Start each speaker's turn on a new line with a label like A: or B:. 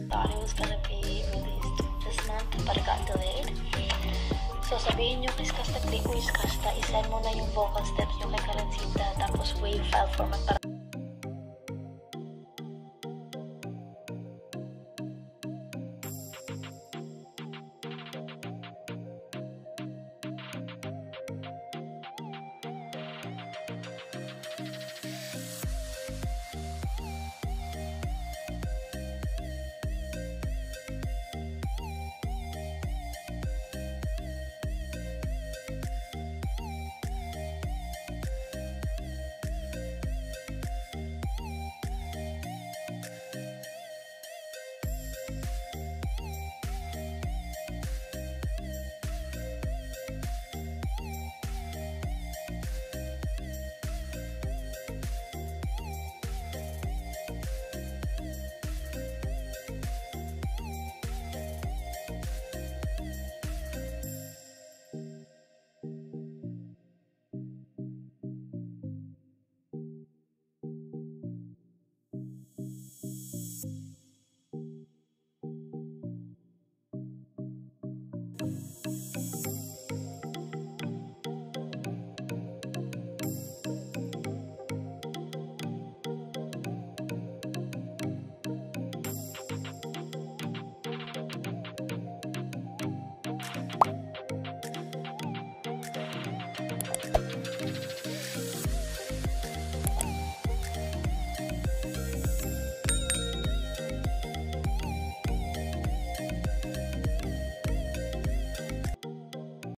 A: thought it was gonna be released this month, but it got delayed. So sabihin nyo kay Skusta, Clee, uy Skusta, isend mo na yung vocal steps nyo kay Karencitta, tapos wave file format para